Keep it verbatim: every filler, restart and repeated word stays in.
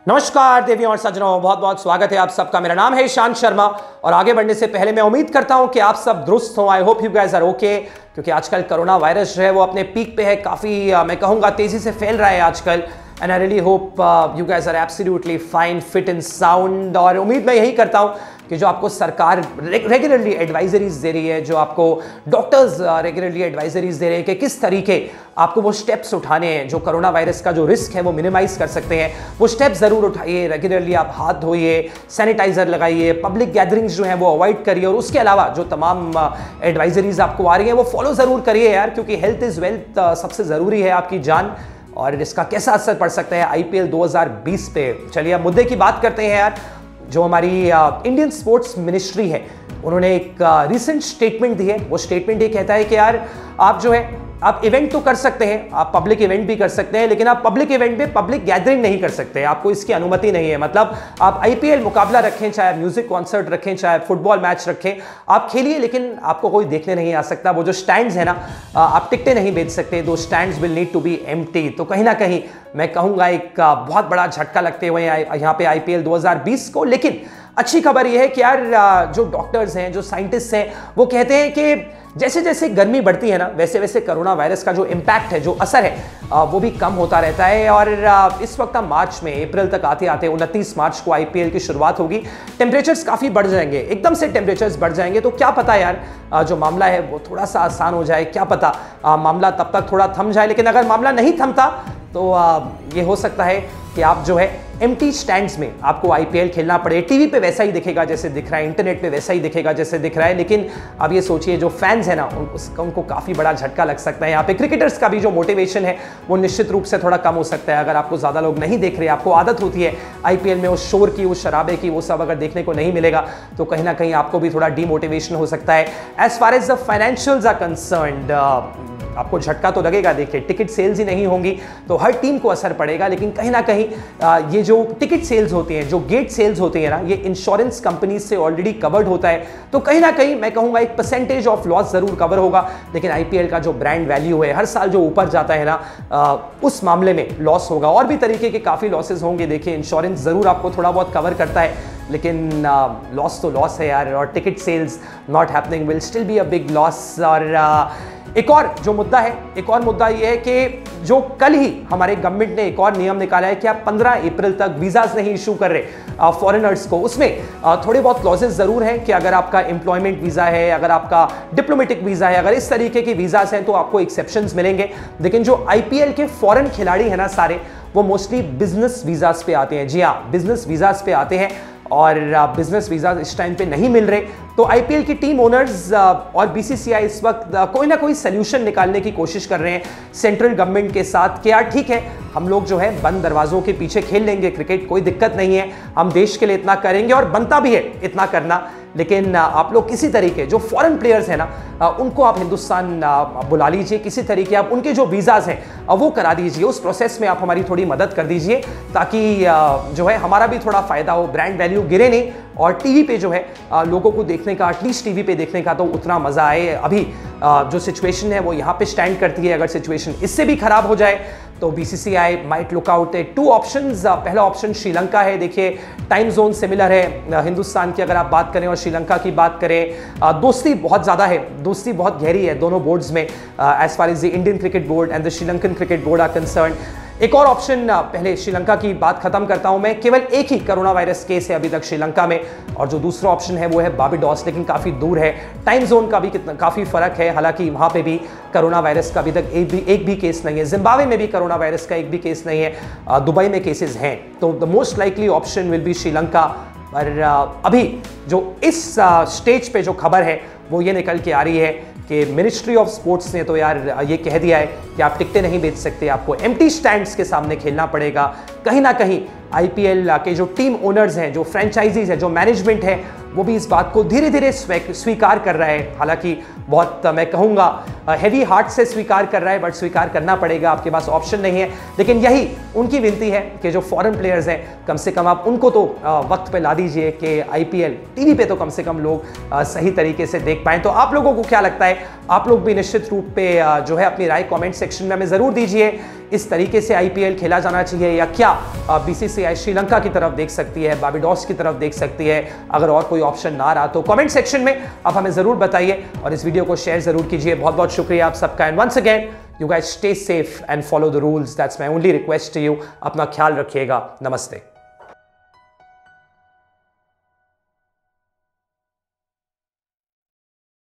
नमस्कार देवियों और सज्जनों, बहुत बहुत स्वागत है आप सबका। मेरा नाम है ईशांत शर्मा और आगे बढ़ने से पहले मैं उम्मीद करता हूं कि आप सब दुरुस्त हो। I hope you guys are okay, क्योंकि आजकल कोरोना वायरस जो है वो अपने पीक पे है, काफ़ी मैं कहूँगा तेज़ी से फैल रहा है आजकल। And I really hope you guys are absolutely fine, fit and sound. और उम्मीद मैं यही करता हूँ कि जो आपको सरकार रेगुलरली एडवाइजरीज दे रही है, जो आपको डॉक्टर्स रेगुलरली एडवाइजरीज दे रहे हैं कि किस तरीके आपको वो स्टेप्स उठाने हैं जो कोरोना वायरस का जो रिस्क है वो मिनिमाइज कर सकते हैं, वो स्टेप्स ज़रूर उठाइए। रेगुलरली आप हाथ धोइए, सैनिटाइजर लगाइए, पब्लिक गैदरिंग्स जो हैं वो अवॉइड करिए, और उसके अलावा जो तमाम एडवाइजरीज आपको आ रही हैं वो फॉलो ज़रूर करिए यार, क्योंकि हेल्थ इज़ वेल्थ, सबसे ज़रूरी है आपकी जान। और इसका कैसा असर पड़ सकता है आईपीएल दो हज़ार बीस पे। चलिए अब मुद्दे की बात करते हैं यार। जो हमारी इंडियन स्पोर्ट्स मिनिस्ट्री है, उन्होंने एक रिसेंट स्टेटमेंट दी है। वो स्टेटमेंट ये कहता है कि यार आप जो है आप इवेंट तो कर सकते हैं, आप पब्लिक इवेंट भी कर सकते हैं, लेकिन आप पब्लिक इवेंट में पब्लिक गैदरिंग नहीं कर सकते, आपको इसकी अनुमति नहीं है। मतलब आप आईपीएल मुकाबला रखें, चाहे म्यूजिक कॉन्सर्ट रखें, चाहे फुटबॉल मैच रखें, आप खेलिए, लेकिन आपको कोई देखने नहीं आ सकता। वो जो स्टैंड्स है ना, आप टिकटें नहीं बेच सकते, दो stands will need to be empty. तो कहीं ना कहीं मैं कहूँगा एक बहुत बड़ा झटका लगते हुए यहाँ पे आईपीएल दो हज़ार बीस को। लेकिन अच्छी खबर यह है कि यार जो डॉक्टर्स हैं, जो साइंटिस्ट हैं, वो कहते हैं कि जैसे जैसे गर्मी बढ़ती है ना, वैसे वैसे कोरोना वायरस का जो इम्पैक्ट है, जो असर है, वो भी कम होता रहता है। और इस वक्त हम मार्च में, अप्रैल तक आते आते उनतीस मार्च को आईपीएल की शुरुआत होगी। टेम्परेचर्स काफ़ी बढ़ जाएंगे, एकदम से टेम्परेचर्स बढ़ जाएंगे। तो क्या पता यार जो मामला है वो थोड़ा सा आसान हो जाए, क्या पता मामला तब तक थोड़ा थम जाए। लेकिन अगर मामला नहीं थमता तो ये हो सकता है कि आप जो है एम्प्टी स्टैंड्स में आपको आईपीएल खेलना पड़े। टीवी पे वैसा ही दिखेगा जैसे दिख रहा है, इंटरनेट पे वैसा ही दिखेगा जैसे दिख रहा है। लेकिन अब ये सोचिए जो फैंस है ना, उसका उनको काफ़ी बड़ा झटका लग सकता है। यहाँ पे क्रिकेटर्स का भी जो मोटिवेशन है वो निश्चित रूप से थोड़ा कम हो सकता है। अगर आपको ज़्यादा लोग नहीं देख रहे, आपको आदत होती है आईपीएल में उस शोर की, उस शराबे की, वो सब अगर देखने को नहीं मिलेगा तो कहीं ना कहीं आपको भी थोड़ा डीमोटिवेशन हो सकता है। As far as the financials are concerned, आपको झटका तो लगेगा। देखिए टिकट सेल्स ही नहीं होंगी तो हर टीम को असर पड़ेगा। लेकिन कहीं ना कहीं ये जो टिकट सेल्स होती हैं, जो गेट सेल्स होती हैं ना, ये इंश्योरेंस कंपनी से ऑलरेडी कवर्ड होता है। तो कहीं ना कहीं मैं कहूँगा एक परसेंटेज ऑफ लॉस जरूर कवर होगा। लेकिन आईपीएल का जो ब्रांड वैल्यू है, हर साल जो ऊपर जाता है ना, उस मामले में लॉस होगा। और भी तरीके के काफ़ी लॉसेज होंगे। देखिए इंश्योरेंस ज़रूर आपको थोड़ा बहुत कवर करता है, लेकिन लॉस तो लॉस है यार। और ticket sales not happening will still be a big loss. और एक और जो मुद्दा है, एक और मुद्दा ये है कि जो कल ही हमारे गवर्नमेंट ने एक और नियम निकाला है कि आप पंद्रह अप्रैल तक वीज़ाज नहीं इशू कर रहे फॉरेनर्स को। उसमें थोड़े बहुत क्लॉजेस ज़रूर हैं कि अगर आपका एम्प्लॉयमेंट वीज़ा है, अगर आपका डिप्लोमेटिक वीज़ा है, अगर इस तरीके के वीज़ाज हैं तो आपको एक्सेप्शंस मिलेंगे। लेकिन जो आईपीएल के फॉरेन खिलाड़ी हैं ना सारे, वो मोस्टली बिजनेस वीज़ाज पे आते हैं। जी हाँ, बिजनेस वीज़ाज पे आते हैं और बिजनेस वीज़ा इस टाइम पे नहीं मिल रहे। तो आईपीएल की टीम ओनर्स और बीसीसीआई इस वक्त कोई ना कोई सल्यूशन निकालने की कोशिश कर रहे हैं सेंट्रल गवर्नमेंट के साथ कि यार ठीक है, हम लोग जो है बंद दरवाजों के पीछे खेल लेंगे क्रिकेट, कोई दिक्कत नहीं है, हम देश के लिए इतना करेंगे और बनता भी है इतना करना। लेकिन आप लोग किसी तरीके, जो फॉरेन प्लेयर्स हैं ना, उनको आप हिंदुस्तान बुला लीजिए, किसी तरीके आप उनके जो वीज़ाज हैं वो करा दीजिए, उस प्रोसेस में आप हमारी थोड़ी मदद कर दीजिए, ताकि जो है हमारा भी थोड़ा फ़ायदा हो, ब्रांड वैल्यू गिरे नहीं, और टीवी पे जो है लोगों को देखने का, एटलीस्ट टीवी पे देखने का तो उतना मज़ा आए। अभी जो सिचुएशन है वो यहाँ पे स्टैंड करती है। अगर सिचुएशन इससे भी ख़राब हो जाए तो BCCI might look out at two options. पहला ऑप्शन श्रीलंका है। देखिए टाइम जोन सिमिलर है हिंदुस्तान की अगर आप बात करें और श्रीलंका की बात करें, दोस्ती बहुत ज़्यादा है, दोस्ती बहुत गहरी है दोनों बोर्ड्स में, as far as the Indian cricket board and the Sri Lankan cricket board are concern. एक और ऑप्शन, पहले श्रीलंका की बात खत्म करता हूं मैं, केवल एक ही कोरोना वायरस केस है अभी तक श्रीलंका में, और जो दूसरा ऑप्शन है वो है बारबाडोस, लेकिन काफ़ी दूर है। टाइम जोन का भी कितना काफ़ी फर्क है, हालांकि वहाँ पे भी कोरोना वायरस का अभी तक एक भी एक भी केस नहीं है। जिम्बाब्वे में भी कोरोना वायरस का एक भी केस नहीं है, दुबई में केसेस हैं। तो the most likely option will be Sri Lanka. पर अभी जो इस स्टेज पे जो खबर है वो ये निकल के आ रही है कि मिनिस्ट्री ऑफ स्पोर्ट्स ने तो यार ये कह दिया है कि आप टिकटें नहीं बेच सकते, आपको एम्प्टी स्टैंड्स के सामने खेलना पड़ेगा। कहीं ना कहीं आईपीएल के जो टीम ओनर्स हैं, जो फ्रेंचाइजीज हैं, जो मैनेजमेंट है, वो भी इस बात को धीरे धीरे स्वीकार कर रहा है। हालांकि बहुत मैं कहूँगा हैवी हार्ट से स्वीकार कर रहा है, बट स्वीकार करना पड़ेगा, आपके पास ऑप्शन नहीं है। लेकिन यही उनकी विनती है कि जो फॉरेन प्लेयर्स हैं, कम से कम आप उनको तो वक्त पे ला दीजिए कि आईपीएल टीवी पे तो कम से कम लोग सही तरीके से देख पाएँ। तो आप लोगों को क्या लगता है? आप लोग भी निश्चित रूप पे जो है अपनी राय कमेंट सेक्शन में हमें जरूर दीजिए। इस तरीके से आईपीएल खेला जाना चाहिए या क्या बीसीसीआई श्रीलंका की तरफ देख सकती है, बारबाडोस की तरफ देख सकती है? अगर और कोई ऑप्शन ना रहा तो कमेंट सेक्शन में आप हमें जरूर बताइए और इस वीडियो को शेयर जरूर कीजिए। बहुत बहुत शुक्रिया आप सबका and once again you guys stay safe and follow the rules, that's my only request to you. अपना ख्याल रखिएगा। नमस्ते।